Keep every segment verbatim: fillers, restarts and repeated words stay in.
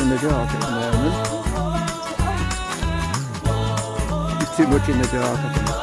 in the dark at the moment. It's too much in the dark, I think.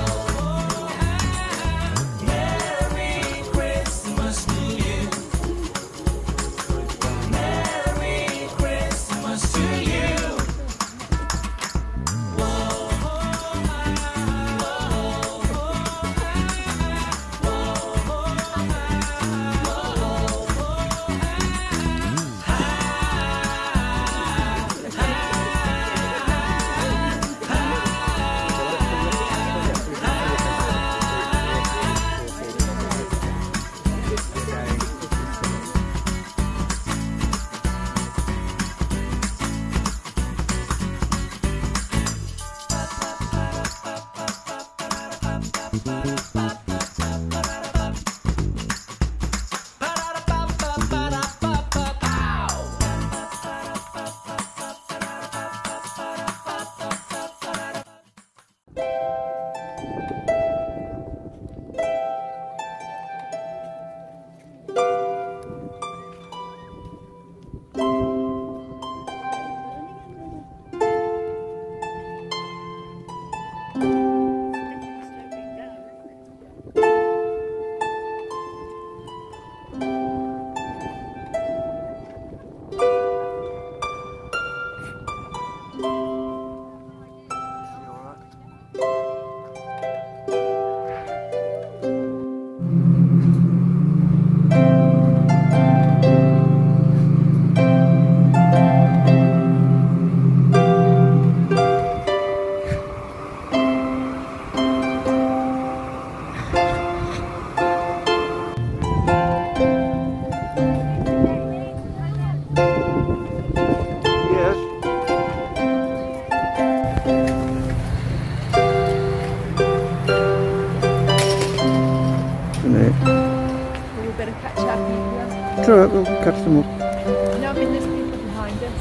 It's alright, we'll catch them up. No, I mean there's people behind us.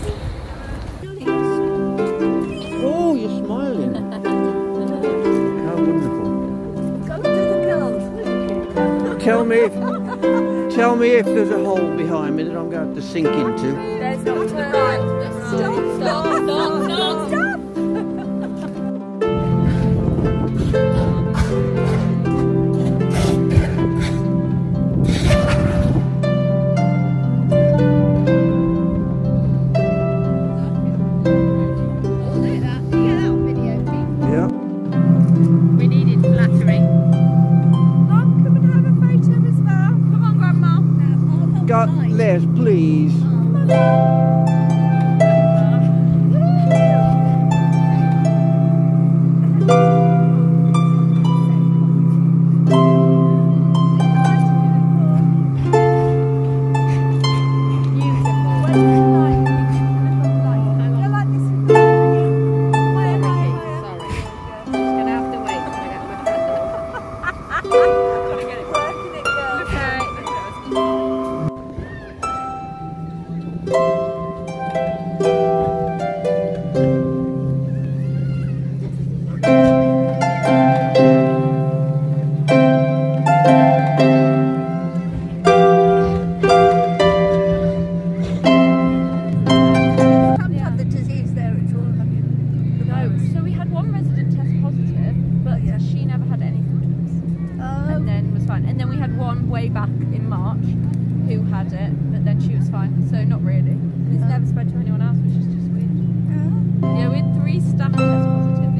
Oh, you're smiling. How wonderful. Tell me if, tell me if there's a hole behind me that I'm going to have to sink into. There's not a right. Stop, stop, stop, stop, stop. Les, please. And then we had one way back in March who had it, but then she was fine, so not really. And it's never spread to anyone else, which is just weird. Yeah, we had three staff test positive.